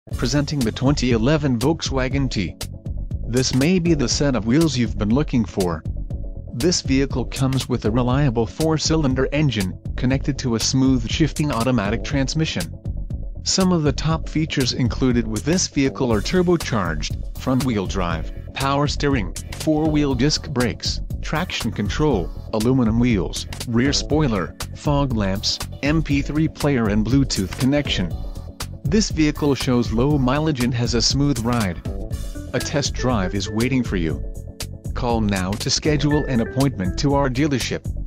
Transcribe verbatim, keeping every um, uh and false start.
Presenting the twenty eleven Volkswagen T. This may be the set of wheels you've been looking for. This vehicle comes with a reliable four-cylinder engine, connected to a smooth shifting automatic transmission. Some of the top features included with this vehicle are turbocharged, front-wheel drive, power steering, four-wheel disc brakes, traction control, aluminum wheels, rear spoiler, fog lamps, M P three player and Bluetooth connection. This vehicle shows low mileage and has a smooth ride. A test drive is waiting for you. Call now to schedule an appointment to our dealership.